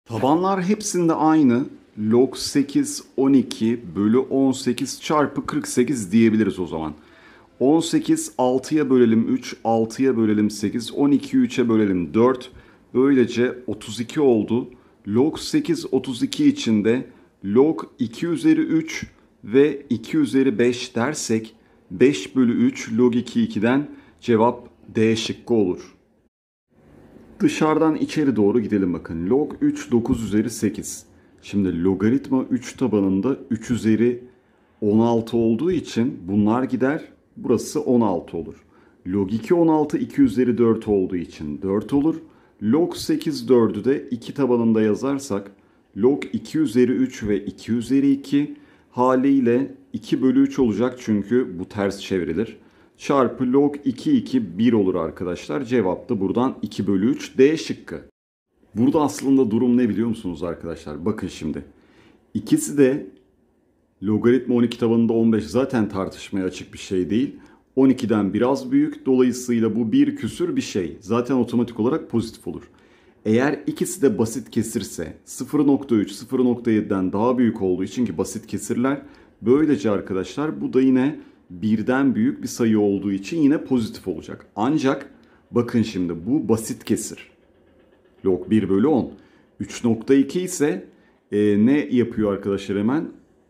Tabanlar hepsinde aynı. Log 8 12 bölü 18 çarpı 48 diyebiliriz o zaman. 18 6'ya bölelim 3, 6'ya bölelim 8, 12'yi 3'e bölelim 4. Böylece 32 oldu. Log 8 32 içinde log 2 üzeri 3 ve 2 üzeri 5 dersek 5 bölü 3 log 2 2'den cevap D şıkkı olur. Dışarıdan içeri doğru gidelim bakın. Log 3 9 üzeri 8. Şimdi logaritma 3 tabanında 3 üzeri 16 olduğu için bunlar gider. Burası 16 olur. Log 2 16 2 üzeri 4 olduğu için 4 olur. Log 8 4'ü de 2 tabanında yazarsak log 2 üzeri 3 ve 2 üzeri 2 haliyle 2 bölü 3 olacak çünkü bu ters çevrilir. Çarpı log 2 2 1 olur arkadaşlar. Cevap da buradan 2 bölü 3 D şıkkı. Burada aslında durum ne biliyor musunuz arkadaşlar? Bakın şimdi. İkisi de logaritma 12 tabanında 15 zaten tartışmaya açık bir şey değil. 12'den biraz büyük. Dolayısıyla bu bir küsür bir şey. Zaten otomatik olarak pozitif olur. Eğer ikisi de basit kesirse 0.3 0.7'den daha büyük olduğu için ki basit kesirler. Böylece arkadaşlar bu da yine birden büyük bir sayı olduğu için yine pozitif olacak. Ancak bakın şimdi bu basit kesir. Log 1 bölü 10. 3.2 ise ne yapıyor arkadaşlar hemen?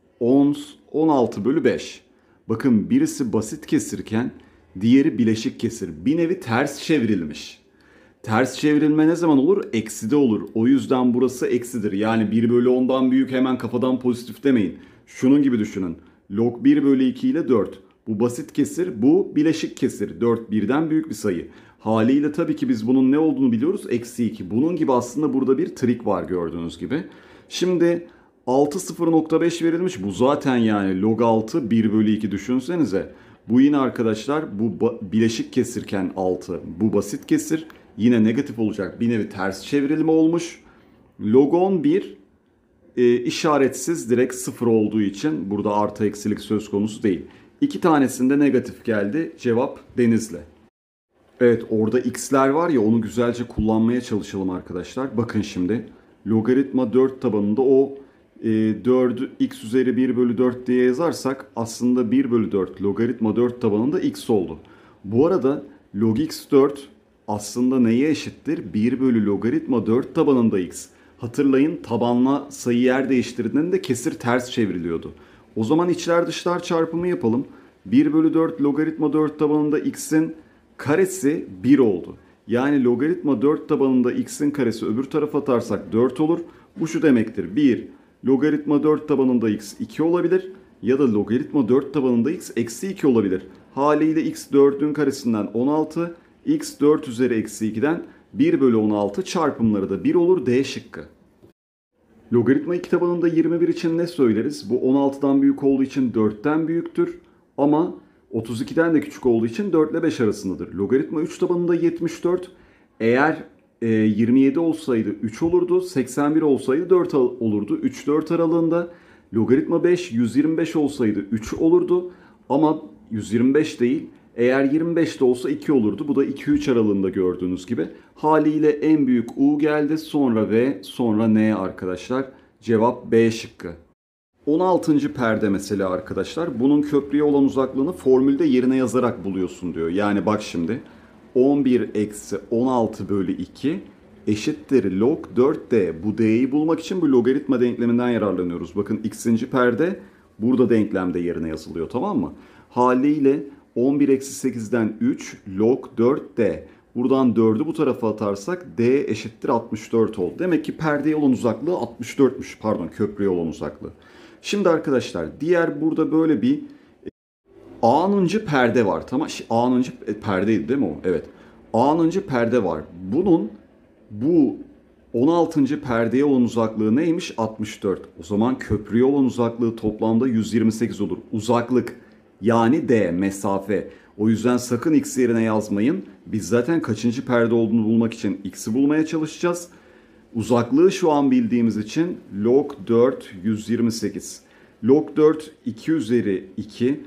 16 bölü 5. Bakın birisi basit kesirken diğeri bileşik kesir. Bir nevi ters çevrilmiş. Ters çevrilme ne zaman olur? Ekside olur. O yüzden burası eksidir. Yani 1 bölü 10'dan büyük hemen kafadan pozitif demeyin. Şunun gibi düşünün. Log 1 bölü 2 ile 4. Bu basit kesir, bu bileşik kesir. 4 birden büyük bir sayı. Haliyle tabii ki biz bunun ne olduğunu biliyoruz. Eksi 2. Bunun gibi aslında burada bir trik var gördüğünüz gibi. Şimdi 6 0.5 verilmiş. Bu zaten yani log 6 1 bölü 2 düşünsenize. Bu yine arkadaşlar bu bileşik kesirken 6. Bu basit kesir. Yine negatif olacak. Bir nevi ters çevrilme olmuş. Log 11 işaretsiz direkt 0 olduğu için burada artı eksilik söz konusu değil. İki tanesinde negatif geldi. Cevap Denizli. Evet orada x'ler var ya onu güzelce kullanmaya çalışalım arkadaşlar. Bakın şimdi logaritma 4 tabanında o 4'ü x üzeri 1 bölü 4 diye yazarsak aslında 1 bölü 4 logaritma 4 tabanında x oldu. Bu arada log x 4 aslında neye eşittir? 1 bölü logaritma 4 tabanında x. Hatırlayın tabanla sayı yer değiştirdiğinde kesir ters çevriliyordu. O zaman içler dışlar çarpımı yapalım. 1 bölü 4 logaritma 4 tabanında x'in karesi 1 oldu. Yani logaritma 4 tabanında x'in karesi öbür tarafa atarsak 4 olur. Bu şu demektir. 1 logaritma 4 tabanında x 2 olabilir. Ya da logaritma 4 tabanında x eksi 2 olabilir. Haliyle x 4'ün karesinden 16. X 4 üzeri eksi 2'den 1 bölü 16 çarpımları da 1 olur D şıkkı. Logaritma 2 tabanında 21 için ne söyleriz? Bu 16'dan büyük olduğu için 4'ten büyüktür. Ama 32'den de küçük olduğu için 4 ile 5 arasındadır. Logaritma 3 tabanında 74. Eğer 27 olsaydı 3 olurdu. 81 olsaydı 4 olurdu. 3-4 aralığında. Logaritma 5 125 olsaydı 3 olurdu. Ama 125 değil. Eğer 25 de olsa 2 olurdu. Bu da 2-3 aralığında gördüğünüz gibi. Haliyle en büyük U geldi. Sonra V, sonra N arkadaşlar. Cevap B şıkkı. 16. perde mesela arkadaşlar. Bunun köprüye olan uzaklığını formülde yerine yazarak buluyorsun diyor. Yani bak şimdi. 11 eksi 16 bölü 2 eşittir log 4D. Bu D'yi bulmak için bu logaritma denkleminden yararlanıyoruz. Bakın x'inci perde burada denklemde yerine yazılıyor, tamam mı? Haliyle 11 eksi 8'den 3 log 4D. Buradan 4'ü bu tarafa atarsak D eşittir 64 oldu. Demek ki perdeye olan uzaklığı 64'müş. Pardon, köprüye olan uzaklığı. Şimdi arkadaşlar diğer burada böyle bir A'nıncı perde var. Tamam. A'nıncı perdeydi değil mi o? Evet. A'nıncı perde var. Bunun bu 16. perdeye olan uzaklığı neymiş? 64. O zaman köprüye olan uzaklığı toplamda 128 olur. Uzaklık yani D, mesafe. O yüzden sakın x yerine yazmayın. Biz zaten kaçıncı perde olduğunu bulmak için x'i bulmaya çalışacağız. Uzaklığı şu an bildiğimiz için log 4 128. Log 4 2 üzeri 2.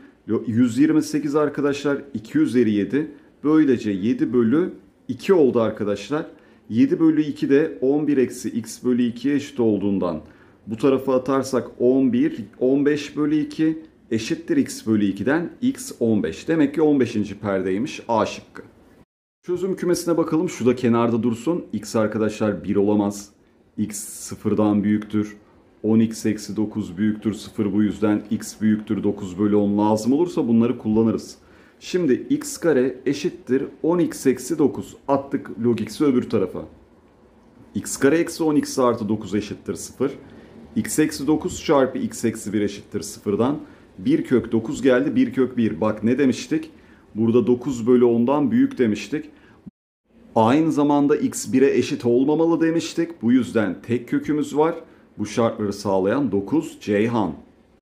128 arkadaşlar 2 üzeri 7. Böylece 7 bölü 2 oldu arkadaşlar. 7 bölü 2 de 11 eksi x bölü 2'ye eşit olduğundan bu tarafa atarsak 11, 15 bölü 2 eşittir x bölü 2'den x 15. Demek ki 15. perdeymiş A şıkkı. Çözüm kümesine bakalım. Şu da kenarda dursun. X arkadaşlar 1 olamaz. X sıfırdan büyüktür. 10x eksi 9 büyüktür 0. Bu yüzden x büyüktür 9 bölü 10 lazım olursa bunları kullanırız. Şimdi x kare eşittir 10x eksi 9. Attık log x'i öbür tarafa. X kare eksi 10x artı 9 eşittir 0. X eksi 9 çarpı x eksi 1 eşittir 0'dan. 1 kök 9 geldi 1 kök 1. Bak ne demiştik? Burada 9 bölü 10'dan büyük demiştik. Aynı zamanda x 1'e eşit olmamalı demiştik. Bu yüzden tek kökümüz var. Bu şartları sağlayan 9 Ceyhan.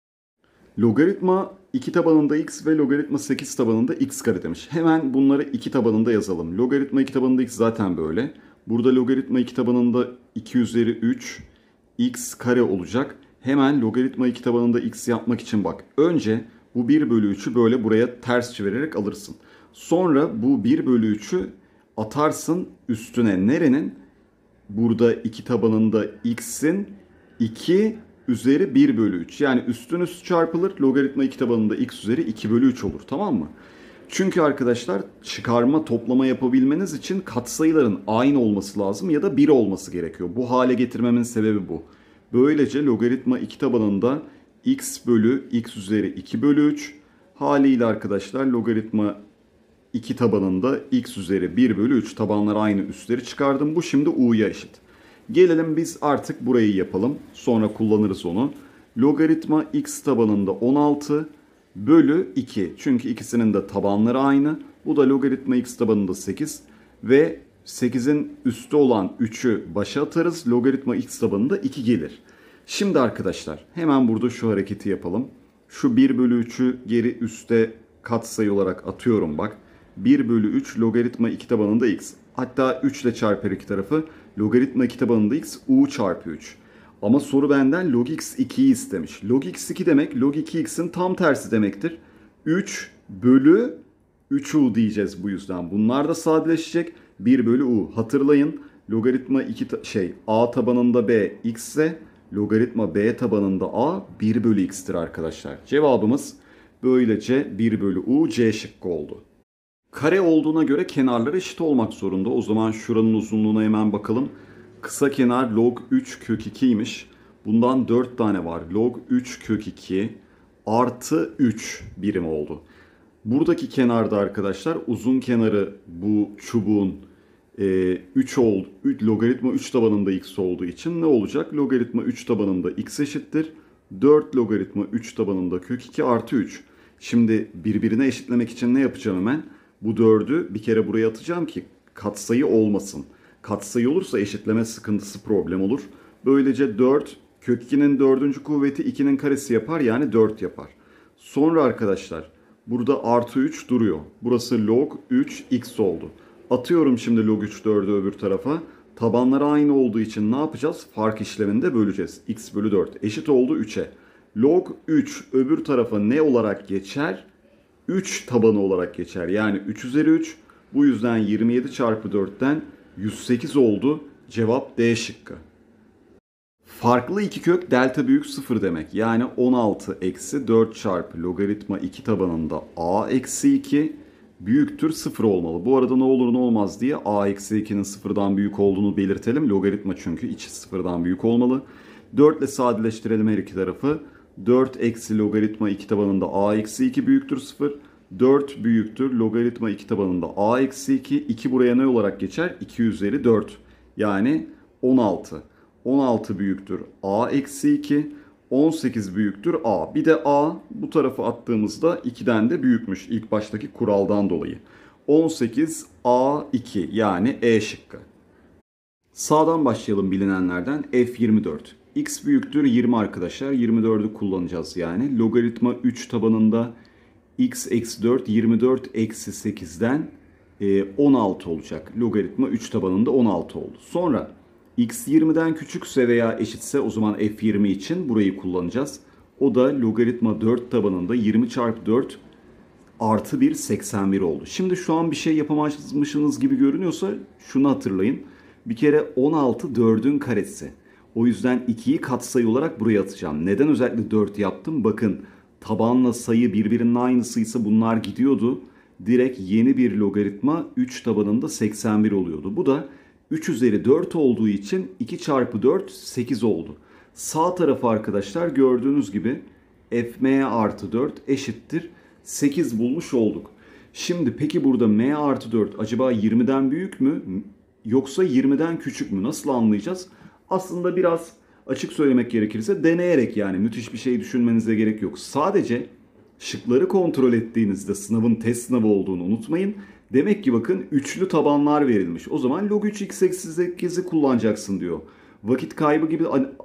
Logaritma 2 tabanında x ve logaritma 8 tabanında x kare demiş. Hemen bunları 2 tabanında yazalım. Logaritma 2 tabanında x zaten böyle. Burada logaritma 2 tabanında 2 üzeri 3 x kare olacak. Hemen logaritma 2 tabanında x yapmak için bak. Önce bu 1 bölü 3'ü böyle buraya ters çevirerek alırsın. Sonra bu 1 bölü 3'ü atarsın üstüne nerenin? Burada 2 tabanında x'in 2 üzeri 1 bölü 3. Yani üstün üst çarpılır. Logaritma 2 tabanında x üzeri 2 bölü 3 olur. Tamam mı? Çünkü arkadaşlar çıkarma toplama yapabilmeniz için katsayıların aynı olması lazım ya da 1 olması gerekiyor. Bu hale getirmemin sebebi bu. Böylece logaritma 2 tabanında x bölü x üzeri 2 bölü 3 haliyle arkadaşlar logaritma 2 tabanında x üzeri 1 bölü 3 tabanlar aynı üstleri çıkardım. Bu şimdi u'ya eşit. Gelelim biz artık burayı yapalım. Sonra kullanırız onu. Logaritma x tabanında 16 bölü 2. Çünkü ikisinin de tabanları aynı. Bu da logaritma x tabanında 8. Ve 8'in üstü olan 3'ü başa atarız. Logaritma x tabanında 2 gelir. Şimdi arkadaşlar hemen burada şu hareketi yapalım. Şu 1 bölü 3'ü geri üste katsayı olarak atıyorum bak. 1 bölü 3 logaritma 2 tabanında x. Hatta 3 ile çarpar iki tarafı. Logaritma 2 tabanında x u çarpı 3. Ama soru benden log x 2'yi istemiş. Log x 2 demek log 2x'in tam tersi demektir. 3 bölü 3u diyeceğiz bu yüzden. Bunlar da sadeleşecek. 1 bölü u. Hatırlayın logaritma 2 a tabanında b x ise logaritma b tabanında a 1 bölü x'tir arkadaşlar. Cevabımız böylece 1 bölü u c şıkkı oldu. Kare olduğuna göre kenarları eşit olmak zorunda. O zaman şuranın uzunluğuna hemen bakalım. Kısa kenar log 3 kök 2'ymiş. Bundan 4 tane var. Log 3 kök 2 artı 3 birim oldu. Buradaki kenarda arkadaşlar uzun kenarı bu çubuğun 3 oldu. Logaritma 3 tabanında x olduğu için ne olacak? Logaritma 3 tabanında x eşittir. 4 logaritma 3 tabanında kök 2 artı 3. Şimdi birbirine eşitlemek için ne yapacağım hemen? Bu 4'ü bir kere buraya atacağım ki katsayı olmasın. Katsayı olursa eşitleme sıkıntısı problem olur. Böylece 4 kök 2'nin 4. kuvveti 2'nin karesi yapar yani 4 yapar. Sonra arkadaşlar burada artı 3 duruyor. Burası log 3 x oldu. Atıyorum şimdi log 3 4'ü öbür tarafa. Tabanları aynı olduğu için ne yapacağız? Fark işleminde böleceğiz. X bölü 4 eşit oldu 3'e. Log 3 öbür tarafa ne olarak geçer? 3 tabanı olarak geçer. Yani 3 üzeri 3. Bu yüzden 27 çarpı 4'ten 108 oldu. Cevap D şıkkı. Farklı iki kök delta büyük 0 demek. Yani 16 eksi 4 çarpı logaritma 2 tabanında a eksi 2 büyüktür 0 olmalı. Bu arada ne olur ne olmaz diye a eksi 2'nin 0'dan büyük olduğunu belirtelim. Logaritma çünkü içi 0'dan büyük olmalı. 4 ile sadeleştirelim her iki tarafı. 4 eksi logaritma 2 tabanında a eksi 2 büyüktür 0. 4 büyüktür logaritma 2 tabanında a eksi 2. 2 buraya ne olarak geçer? 2 üzeri 4. Yani 16. 16 büyüktür a eksi 2. 18 büyüktür a. Bir de a bu tarafa attığımızda 2'den de büyükmüş ilk baştaki kuraldan dolayı. 18 a2 yani E şıkkı. Sağdan başlayalım bilinenlerden. F24. X büyüktür 20 arkadaşlar. 24'ü kullanacağız yani. Logaritma 3 tabanında x eksi 4 24 eksi 8'den 16 olacak. Logaritma 3 tabanında 16 oldu. Sonra x 20'den küçükse veya eşitse o zaman f20 için burayı kullanacağız. O da logaritma 4 tabanında 20 çarpı 4 artı 1 81 oldu. Şimdi şu an bir şey yapamazmışsınız gibi görünüyorsa şunu hatırlayın. Bir kere 16 4'ün karesi. O yüzden 2'yi katsayı olarak buraya atacağım. Neden özellikle 4 yaptım? Bakın tabanla sayı birbirinin aynısıysa bunlar gidiyordu. Direkt yeni bir logaritma 3 tabanında 81 oluyordu. Bu da 3 üzeri 4 olduğu için 2 çarpı 4 8 oldu. Sağ tarafı arkadaşlar gördüğünüz gibi fm artı 4 eşittir 8 bulmuş olduk. Şimdi peki burada m artı 4 acaba 20'den büyük mü yoksa 20'den küçük mü? Nasıl anlayacağız? Aslında biraz açık söylemek gerekirse deneyerek, yani müthiş bir şey düşünmenize gerek yok. Sadece şıkları kontrol ettiğinizde sınavın test sınavı olduğunu unutmayın. Demek ki bakın üçlü tabanlar verilmiş. O zaman log 3 x eksi 8'i kullanacaksın diyor. Vakit kaybı gibi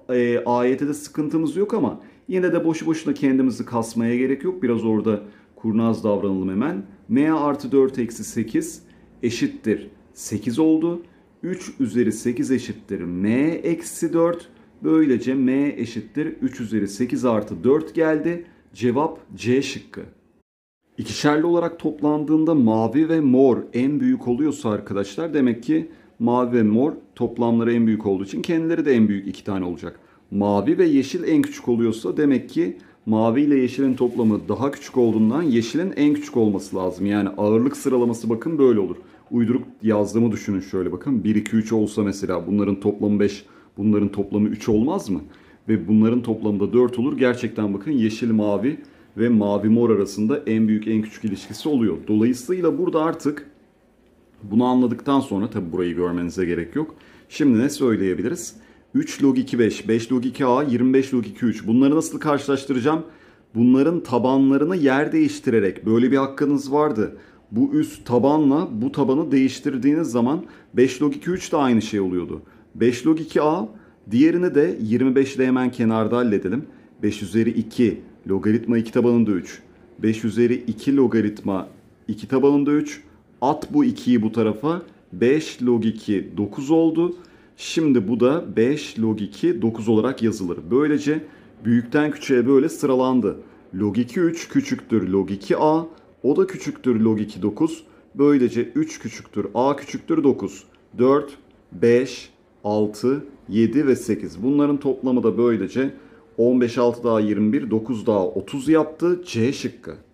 AYT'de sıkıntımız yok ama yine de boşu boşuna kendimizi kasmaya gerek yok. Biraz orada kurnaz davranalım hemen. M artı 4 eksi 8 eşittir 8 oldu. 3 üzeri 8 eşittir m eksi 4. Böylece m eşittir 3 üzeri 8 artı 4 geldi. Cevap C şıkkı. İkişerli olarak toplandığında mavi ve mor en büyük oluyorsa arkadaşlar demek ki mavi ve mor toplamları en büyük olduğu için kendileri de en büyük 2 tane olacak. Mavi ve yeşil en küçük oluyorsa demek ki mavi ile yeşilin toplamı daha küçük olduğundan yeşilin en küçük olması lazım. Yani ağırlık sıralaması bakın böyle olur. Uyduruk yazdığımı düşünün şöyle bakın. 1, 2, 3 olsa mesela bunların toplamı 5, bunların toplamı 3 olmaz mı? Ve bunların toplamı da 4 olur. Gerçekten bakın yeşil mavi ve mavi mor arasında en büyük en küçük ilişkisi oluyor. Dolayısıyla burada artık bunu anladıktan sonra tabi burayı görmenize gerek yok. Şimdi ne söyleyebiliriz? 3 log 2 5, 5 log 2 a, 25 log 2 3. Bunları nasıl karşılaştıracağım? Bunların tabanlarını yer değiştirerek, böyle bir hakkınız vardı. Bu üst tabanla bu tabanı değiştirdiğiniz zaman 5 log 2 3 de aynı şey oluyordu. 5 log 2 a, diğerini de 25 ile hemen kenarda halledelim. 5 üzeri 2 logaritma 2 tabanında 3. 5 üzeri 2 logaritma 2 tabanında 3. At bu 2'yi bu tarafa. 5 log 2 9 oldu. Şimdi bu da 5 log 2 9 olarak yazılır. Böylece büyükten küçüğe böyle sıralandı. Log 2 3 küçüktür log 2 a. O da küçüktür log 2 9. Böylece 3 küçüktür a küçüktür 9. 4, 5, 6, 7 ve 8. Bunların toplamı da böylece 15 6 daha 21, 9 daha 30 yaptı. C şıkkı.